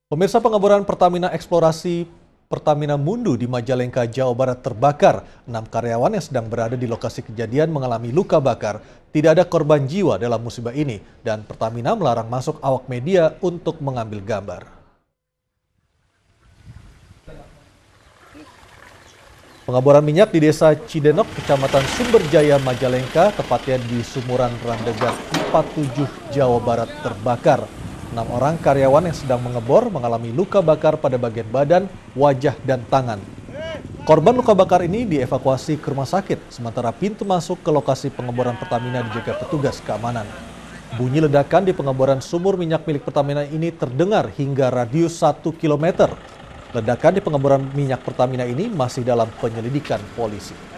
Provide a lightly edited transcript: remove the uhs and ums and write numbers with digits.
Pemirsa, pengeboran Pertamina Eksplorasi Pertamina Mundu di Majalengka, Jawa Barat terbakar. 6 karyawan yang sedang berada di lokasi kejadian mengalami luka bakar. Tidak ada korban jiwa dalam musibah ini dan Pertamina melarang masuk awak media untuk mengambil gambar. Pengeboran minyak di Desa Cidenok, Kecamatan Sumberjaya, Majalengka, tepatnya di Sumuran Randegan 47, Jawa Barat terbakar. 6 orang karyawan yang sedang mengebor mengalami luka bakar pada bagian badan, wajah, dan tangan. Korban luka bakar ini dievakuasi ke rumah sakit, sementara pintu masuk ke lokasi pengeboran Pertamina dijaga petugas keamanan. Bunyi ledakan di pengeboran sumur minyak milik Pertamina ini terdengar hingga radius 1 km. Ledakan di pengeboran minyak Pertamina ini masih dalam penyelidikan polisi.